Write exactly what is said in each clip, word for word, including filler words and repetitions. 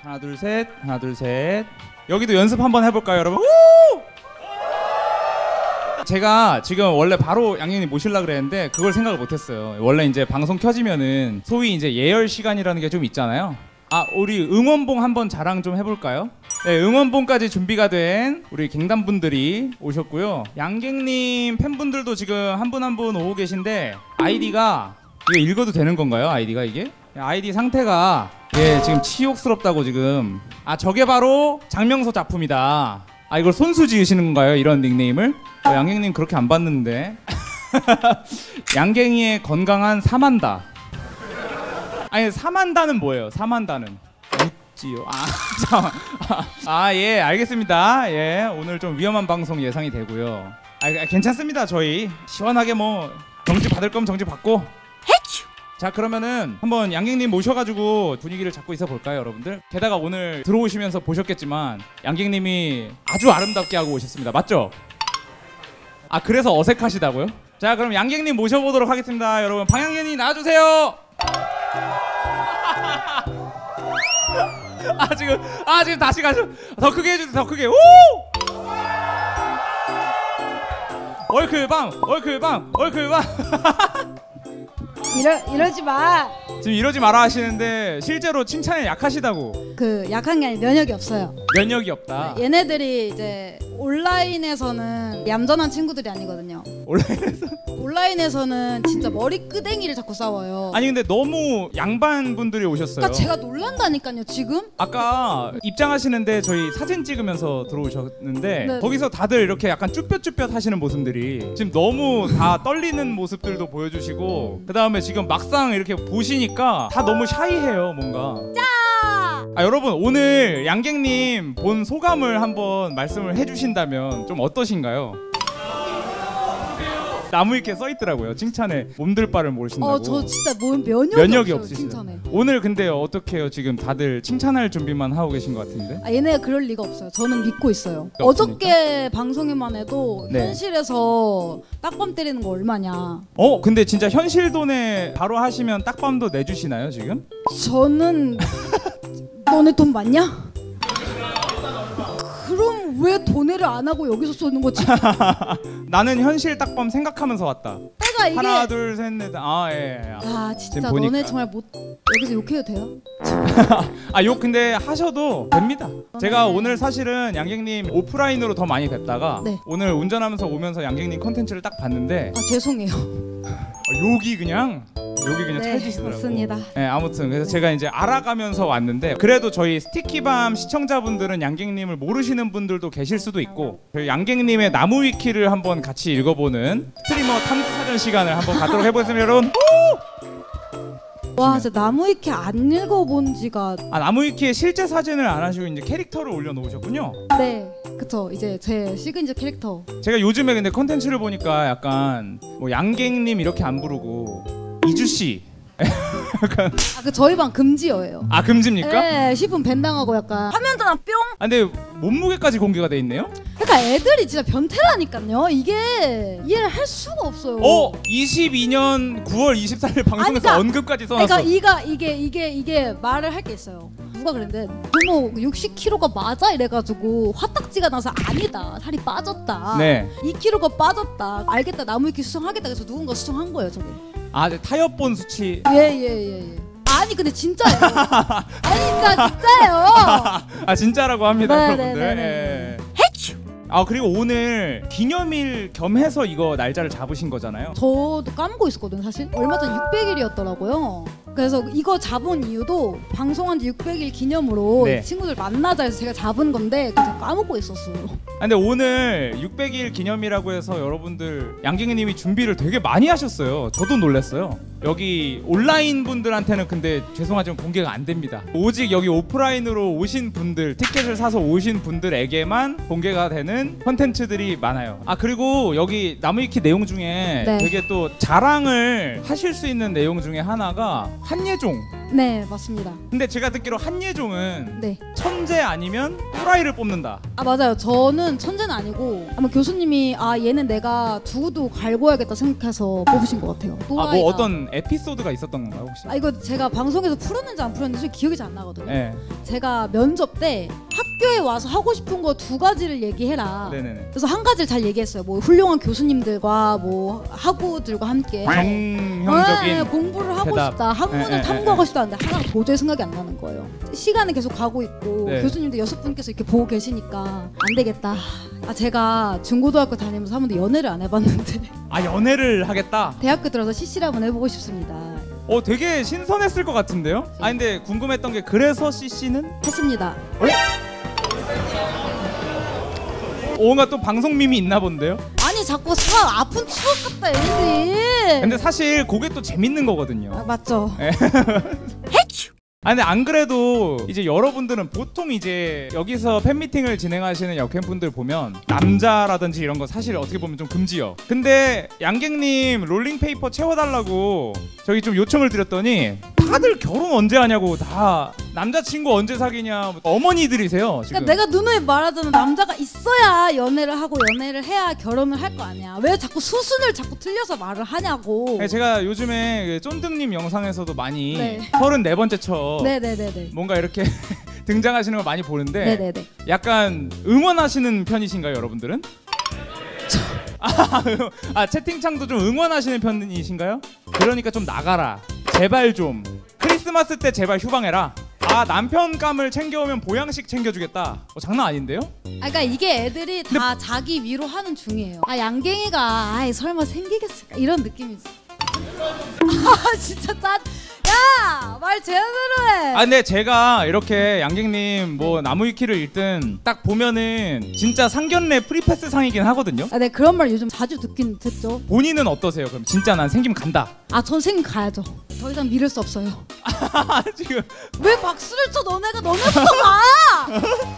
하나 둘 셋, 하나 둘 셋. 여기도 연습 한번 해볼까요, 여러분? 우! 제가 지금 원래 바로 양갱님 모시려고 그랬는데 그걸 생각을 못했어요. 원래 이제 방송 켜지면은 소위 이제 예열 시간이라는 게 좀 있잖아요. 아, 우리 응원봉 한번 자랑 좀 해볼까요? 네, 응원봉까지 준비가 된 우리 갱단분들이 오셨고요. 양갱님 팬분들도 지금 한 분 한 분 오고 계신데 아이디가 이거 읽어도 되는 건가요? 아이디가 이게? 아이디 상태가 예 지금 치욕스럽다고 지금. 아, 저게 바로 장명서 작품이다. 아, 이걸 손수 지으시는 건가요? 이런 닉네임을? 어, 양갱님 그렇게 안 봤는데. 양갱이의 건강한 사만다. 아니, 사만다는 뭐예요? 사만다는 묵지요. 아, 잠깐만. 아, 예, 알겠습니다. 예, 오늘 좀 위험한 방송 예상이 되고요. 아, 괜찮습니다. 저희 시원하게 뭐 정지 받을 거면 정지 받고. 자, 그러면은 한번 양갱님 모셔가지고 분위기를 잡고 있어 볼까요, 여러분들? 게다가 오늘 들어오시면서 보셨겠지만 양갱님이 아주 아름답게 하고 오셨습니다. 맞죠? 아, 그래서 어색하시다고요? 자, 그럼 양갱님 모셔보도록 하겠습니다. 여러분, 방향견이 나와주세요. 아, 지금 아 지금 다시 가죠. 더 크게 해주세요. 더 크게. 오! 얼클방, 얼클방, 얼클방. 이러, 이러지 마. 지금 이러지 마라 하시는데 실제로 칭찬에 약하시다고. 그 약한 게 아니라 면역이 없어요. 면역이 없다. 얘네들이 이제 온라인에서는 얌전한 친구들이 아니거든요. 온라인에서? 온라인에서는 진짜 머리 끄댕이를 자꾸 싸워요. 아니, 근데 너무 양반 분들이 오셨어요. 그러니까 제가 놀란다니까요 지금. 아까 입장하시는데 저희 사진 찍으면서 들어오셨는데 네. 거기서 다들 이렇게 약간 쭈뼛쭈뼛 하시는 모습들이 지금 너무 다 떨리는 모습들도 보여주시고, 그 다음에 지금 막상 이렇게 보시니까 다 너무 샤이해요 뭔가. 아, 여러분, 오늘 양갱님 본 소감을 한번 말씀을 해주신다면 좀 어떠신가요? 나무 위키에 써있더라고요. 칭찬에 몸들 바를 모르신다고. 어, 저 진짜 뭐 면역이, 면역이 없어요, 없으시죠. 칭찬에. 오늘 근데 어떻게 해요? 지금 다들 칭찬할 준비만 하고 계신 것 같은데. 아, 얘네가 그럴 리가 없어요. 저는 믿고 있어요. 없으니까? 어저께 방송에만 해도 네. 현실에서 딱밤 때리는 거 얼마냐. 어, 근데 진짜 현실 돈에 바로 하시면 딱밤도 내주시나요 지금? 저는 너네 돈 많냐? 그럼 왜 돈회를 안 하고 여기서 쏘는 거지? 나는 현실 딱밤 생각하면서 왔다. 내가 이게 하나 둘 셋 넷. 아, 예, 예. 아, 진짜 지금 보니까. 너네 정말 못 여기서 욕해도 돼요? 아, 욕 근데 하셔도 됩니다. 제가 오늘 사실은 양갱님 오프라인으로 더 많이 뵀다가 네. 오늘 운전하면서 오면서 양갱님 컨텐츠를 딱 봤는데 아, 죄송해요. 아, 욕이 그냥 욕이 그냥 네, 찰지시더라고요. 맞습니다. 네, 아무튼 그래서 제가 이제 알아가면서 왔는데, 그래도 저희 스티키밤 시청자분들은 양갱님을 모르시는 분들도 계실 수도 있고, 저희 양갱님의 나무 위키를 한번 같이 읽어보는 스트리머 탐구사전 시간을 한번 갖도록 해보겠습니다, 여러분. 와, 진짜 나무 위키 안 읽어본 지가. 아, 나무 위키에 실제 사진을 안 하시고 이제 캐릭터를 올려놓으셨군요. 네, 그쵸. 이제 제 시그니처 캐릭터. 제가 요즘에 근데 컨텐츠를 보니까 약간 뭐 양갱님 이렇게 안 부르고 이주씨. 약간 아, 그 저희 방 금지어예요. 아, 금지입니까? 네, 십 분 밴당하고 약간 화면 전화 뿅. 아, 근데 몸무게까지 공개가 돼 있네요? 그러니까 애들이 진짜 변태라니까요. 이게 이해를 할 수가 없어요. 어? 이십이 년 구월 이십사일 방송에서 아니, 그러니까, 언급까지 써놨어. 그러니까 이가 이게 이게 이게 말을 할 게 있어요. 누가 그랬는데 너무 육십 킬로그램가 맞아 이래가지고 화딱지가 나서 아니다, 살이 빠졌다. 네. 이 킬로그램가 빠졌다. 알겠다, 나무 위키 수정하겠다. 그래서 누군가 수정한 거예요, 저게. 아, 네, 타협본 수치. 예예예 예, 예. 아니 근데 진짜예요. 아니 진짜 진짜예요. 아, 진짜라고 합니다, 네, 여러분들. 네, 네, 예. 아, 그리고 오늘 기념일 겸해서 이거 날짜를 잡으신 거잖아요. 저도 까먹고 있었거든 사실. 얼마 전 육백 일이었더라고요. 그래서 이거 잡은 이유도 방송한 지 육백 일 기념으로 네. 친구들 만나자 해서 제가 잡은 건데 그냥 까먹고 있었어요. 아, 근데 오늘 육백 일 기념이라고 해서 여러분들 양갱이님이 준비를 되게 많이 하셨어요. 저도 놀랐어요. 여기 온라인 분들한테는 근데 죄송하지만 공개가 안 됩니다. 오직 여기 오프라인으로 오신 분들, 티켓을 사서 오신 분들에게만 공개가 되는 컨텐츠들이 많아요. 아, 그리고 여기 나무위키 내용 중에 네. 되게 또 자랑을 하실 수 있는 내용 중에 하나가 한예종. 네, 맞습니다. 근데 제가 듣기로 한예종은 네. 천재 아니면 또라이를 뽑는다. 아 맞아요. 저는 천재는 아니고 아마 교수님이 아 얘는 내가 두고두고 갈고야겠다 생각해서 뽑으신 것 같아요. 또라이다. 아 뭐 어떤 에피소드가 있었던 건가요 혹시? 아 이거 제가 방송에서 풀었는지 안 풀었는지 기억이 잘 안 나거든요. 네. 제가 면접 때 학교에 와서 하고 싶은 거 두 가지를 얘기해라. 네네네. 그래서 한 가지를 잘 얘기했어요. 뭐 훌륭한 교수님들과 뭐 학우들과 함께 정형적인 아, 공부를 하고 대답. 싶다. 학문을 네, 네, 탐구하고 싶다는데 하나가 도저히 생각이 안 나는 거예요. 시간은 계속 가고 있고 네. 교수님들 여섯 분께서 이렇게 보고 계시니까 안 되겠다. 아 제가 중고등학교 다니면서 한 번도 연애를 안 해봤는데 아 연애를 하겠다. 대학교 들어서 씨씨를 한번 해보고 싶습니다. 어 되게 신선했을 것 같은데요? 아 근데 궁금했던 게 그래서 씨씨는? 했습니다. 뭔가 또 방송 밈이 있나 본데요? 아니 자꾸 사 아픈 추억 같다 얘네들이. 근데 사실 그게 또 재밌는 거거든요. 아, 맞죠. 아 근데 안 그래도 이제 여러분들은 보통 이제 여기서 팬미팅을 진행하시는 여캠분들 보면 남자라든지 이런 거 사실 어떻게 보면 좀 금지요. 근데 양갱님 롤링페이퍼 채워달라고 저희 좀 요청을 드렸더니 다들 결혼 언제 하냐고 다 남자친구 언제 사귀냐 어머니들이세요 지금. 그러니까 내가 누누이 말하잖아. 남자가 있어야 연애를 하고 연애를 해야 결혼을 할 거 아니야. 왜 자꾸 수순을 자꾸 틀려서 말을 하냐고. 네, 제가 요즘에 그 쫀득님 영상에서도 많이 네. 서른네 번째 쳐 네네네네. 뭔가 이렇게 등장하시는 걸 많이 보는데 네네네. 약간 응원하시는 편이신가요 여러분들은? 아, 아 채팅창도 좀 응원하시는 편이신가요? 그러니까 좀 나가라 제발 좀 크리스마스 때 제발 휴방해라. 아 남편감을 챙겨오면 보양식 챙겨주겠다. 어, 장난 아닌데요? 아 그러니까 이게 애들이 다 자기 위로 하는 중이에요. 아 양갱이가 아이 설마 생기겠을까 이런 느낌이지. 아 진짜 짠. 야 말 제대로 해. 아 근데 제가 이렇게 양갱님 뭐 나무위키를 읽든 딱 보면은 진짜 상견례 프리패스 상이긴 하거든요. 아, 네 그런 말 요즘 자주 듣긴 듣죠. 본인은 어떠세요? 그럼 진짜 난 생기면 간다. 아 전 생긴 가야죠. 더 이상 미룰 수 없어요. 지금 왜 박수를 쳐? 너네가 너네부터 가.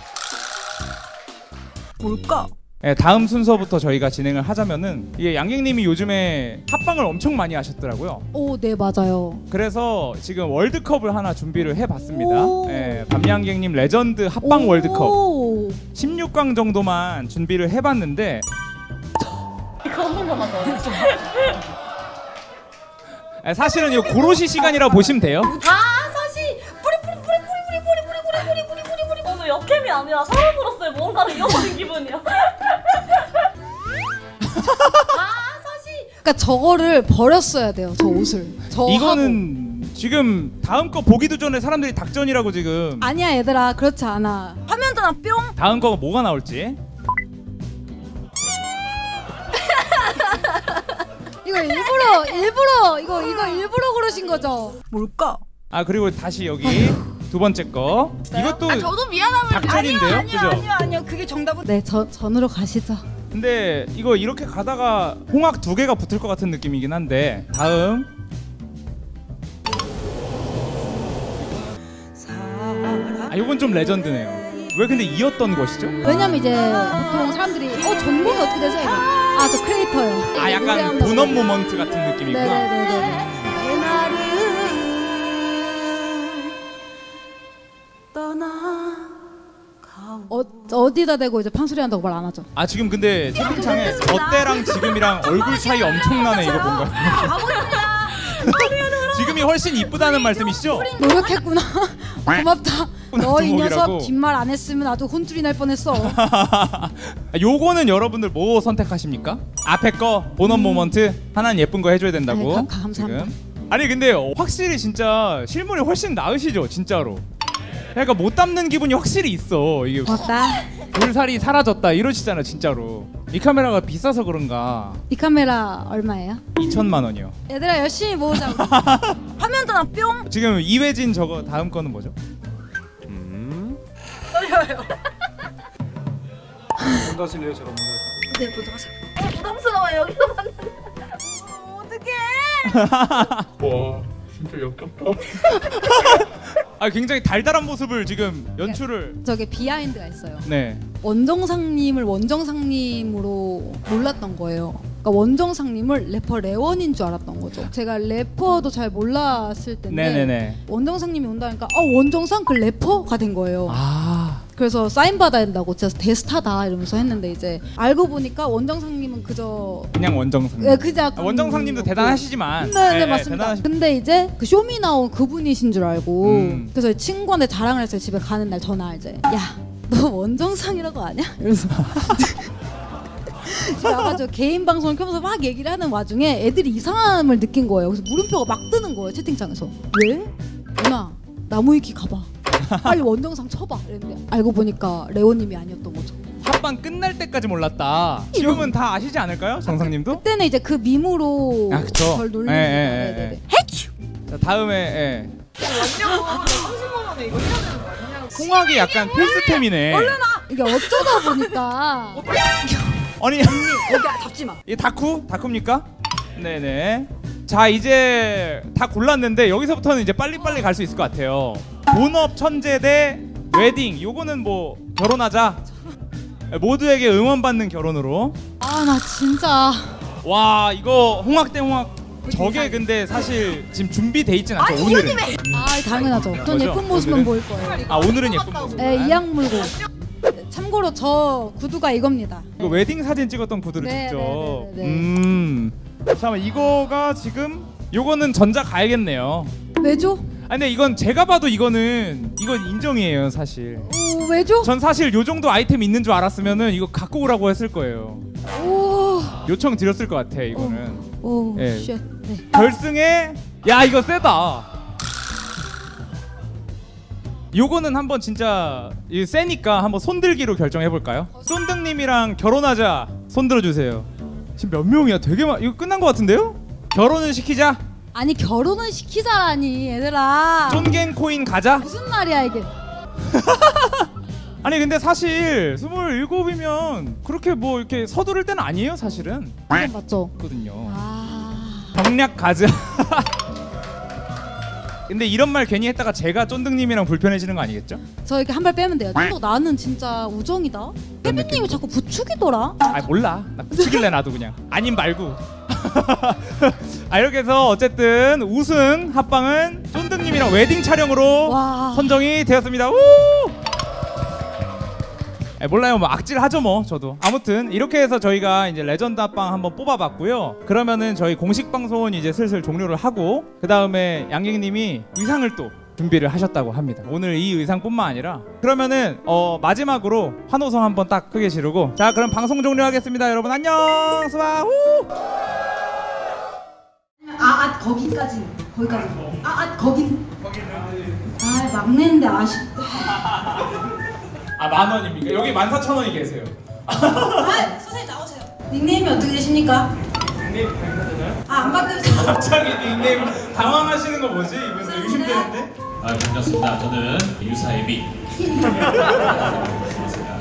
뭘까? 네, 다음 순서부터 저희가 진행을 하자면은 이게 양갱님이 요즘에 합방을 엄청 많이 하셨더라고요. 오, 네 맞아요. 그래서 지금 월드컵을 하나 준비를 해봤습니다. 오. 네, 밤양갱님 레전드 합방 오. 월드컵 십육 강 정도만 준비를 해봤는데 이거 한 번만 하자. 네, 사실은 이거 고로시 시간이라고 보시면 돼요. 아 사실 뿌리 뿌리 뿌리 뿌리 뿌리 뿌리 뿌리 뿌리 뿌리 뿌리 뿌리 오늘 역캠이 아니라 사람으로서의 뭔가를 잃어버린 기분이야. 아 사실 그러니까 저거를 버렸어야 돼요. 저 옷을. 저 이거는 하고. 지금 다음 거 보기도 전에 사람들이 닭전이라고 지금. 아니야 얘들아 그렇지 않아. 화면 전화 뿅. 다음 거가 뭐가 나올지. 이거 일부러 일부러 이거 이거 일부러 그러신 거죠? 뭘까? 아 그리고 다시 여기 두 번째 거. 이것도 아 저도 미안하면 닭전인데요, 아니요 그죠? 아니요 아니요 그게 정답은 네, 저 전으로 가시죠. 근데 이거 이렇게 가다가 홍학 두 개가 붙을 것 같은 느낌이긴 한데 다음. 아 이건 좀 레전드네요. 왜 근데 이었던 것이죠? 왜냐면 이제 보통 사람들이 어 전공이 어떻게 되세요? 아 저 크리에이터요. 아 약간 본업 모먼트 같은 느낌이구나. 네네네네. 어 어디다 대고 이제 판소리 한다고 말 안 하죠. 아 지금 근데 채팅창에 저 때랑 지금이랑 얼굴 차이 엄청나네 이거 뭔가. 지금이 훨씬 이쁘다는 말씀이시죠? 노력했구나. 고맙다. 너 이 녀석 두목이라고. 뒷말 안 했으면 아주 혼쭐이 날 뻔했어. 요거는 여러분들 뭐 선택하십니까? 앞에 거 본업 모먼트 하나는 예쁜 거 해줘야 된다고. 네, 가- 감사합니다. 지금. 아니 근데 확실히 진짜 실물이 훨씬 나으시죠 진짜로. 그러니까 못 담는 기분이 확실히 있어. 이게 고맙다. 볼살이 사라졌다 이러시잖아 진짜로. 이 카메라가 비싸서 그런가. 이 카메라 얼마예요? 이천만 원이요. 얘들아 열심히 모으자. 화면 전화 뿅. 지금 이회진 저거 다음 거는 뭐죠? 먼저 하실래요? 제가 먼저 할까요? 네 보자 보자. 어, 부담스러워 여기서 봤는데. 어떡해. 와 진짜 역겹다. 아 굉장히 달달한 모습을 지금 연출을. 저게 비하인드가 있어요. 네. 원정상님을 원정상님으로 몰랐던 거예요. 그러니까 원정상님을 래퍼 레원인 줄 알았던 거죠. 제가 래퍼도 잘 몰랐을 텐데 네네네. 원정상님이 온다니까 어 원정상 그 래퍼가 된 거예요. 아. 그래서 사인 받아야 된다고 진짜 대스타다 이러면서 했는데 이제 알고 보니까 원정상님은 그저 그냥 원정상. 예, 그냥 아, 원정상님도 대단하시지만. 네, 네, 예, 맞습니다. 대단하시- 근데 이제 그 쇼미 나온 그분이신 줄 알고 음. 그래서 친구한테 자랑을 했어요. 집에 가는 날 전화 이제 야, 너 원정상이라고 아냐? 이러면서 집에 와가지고 개인 방송을 켜면서 막 얘기를 하는 와중에 애들이 이상함을 느낀 거예요. 그래서 물음표가 막 뜨는 거예요. 채팅창에서. 왜? 누나 나무위키 가봐. 빨리 원정상 쳐봐. 이랬는데 알고 보니까 레오님이 아니었던 거죠. 합방 끝날 때까지 몰랐다. 지금은 다 아시지 않을까요, 정상님도? 그때는 이제 그 밈으로 아, 그쵸. 절 놀리는 예, 거예요. 예, 네네네. 예. 자, 다음에 예. 왔냐고. 삼십만 원에 이거 해야 되는 거 아니냐고. 홍학이 약간 필수템이네. 이게 어쩌다 보니까 아니 여기 잡지 마. 이 다쿠? 다쿠입니까? 네네. 자 이제 다 골랐는데 여기서부터는 이제 빨리빨리 갈 수 있을 것 같아요. 본업 천재 대 웨딩. 요거는 뭐 결혼하자. 모두에게 응원받는 결혼으로. 아 나 진짜 와 이거 홍학 대 홍학. 저게 근데 사실 지금 준비돼 있진 않죠. 오늘은. 아 당연하죠. 전 뭐죠? 예쁜 모습은 오늘은? 보일 거예요. 아 오늘은 예쁜 모습. 네, 이악 물고. 참고로 저 구두가 이겁니다. 이거 웨딩 사진 찍었던 구두를 네, 직접. 네, 네, 네, 네. 음. 잠깐만 이거가 지금 요거는 전자 가야겠네요. 왜죠? 아 근데 이건 제가 봐도 이거는 이건 인정이에요 사실. 오 왜죠? 전 사실 요 정도 아이템 있는 줄 알았으면은 이거 갖고 오라고 했을 거예요. 오, 요청 드렸을 것 같아 이거는. 오, 예. 쉣. 네. 결승에 야 이거 세다. 요거는 한번 진짜 이 세니까 한번 손들기로 결정해 볼까요? 쏜득님이랑 결혼하자. 손 들어주세요. 지금 몇 명이야? 되게 많. 이거 끝난 것 같은데요? 결혼은 시키자. 아니 결혼은 시키자라니 얘들아. 쫀갱 코인 가자. 무슨 말이야 이게? 아니 근데 사실 스물일곱이면 그렇게 뭐 이렇게 서두를 때는 아니에요 사실은. 이건 맞죠? 거든요. 아, 경략 가자. 근데 이런 말 괜히 했다가 제가 쫀득님이랑 불편해지는 거 아니겠죠? 저 이렇게 한 발 빼면 돼요. 또 나는 진짜 우정이다. 혜빈님이 자꾸 부추기더라. 아 몰라. 나 붙이길래 나도 그냥. 아님 말고. 아 이렇게 해서 어쨌든 우승 합방은 쫀득님이랑 웨딩 촬영으로 와. 선정이 되었습니다. 우! 에, 몰라요. 뭐 악질하죠 뭐 저도. 아무튼 이렇게 해서 저희가 이제 레전드 합방 한번 뽑아봤고요. 그러면은 저희 공식 방송은 이제 슬슬 종료를 하고 그 다음에 양갱님이 의상을 또 준비를 하셨다고 합니다. 오늘 이 의상뿐만 아니라 그러면은 어 마지막으로 환호성 한번 딱 크게 지르고 자 그럼 방송 종료하겠습니다. 여러분 안녕. 수바 후. 아, 아 거기까지 거기까지. 아, 아 거기. 아 막내인데 아쉽다. 아 만 원입니까? 여기 만 사천 원이 계세요. 아 선생님 나오세요. 닉네임이 어떻게 되십니까? 닉네임 바꿔도 되나요? 아 안 바뀌어서. 갑자기 닉네임 당황하시는 거 뭐지? 이분 의심되는데? 아 반갑습니다. 저는 유사예비. 반갑습니다.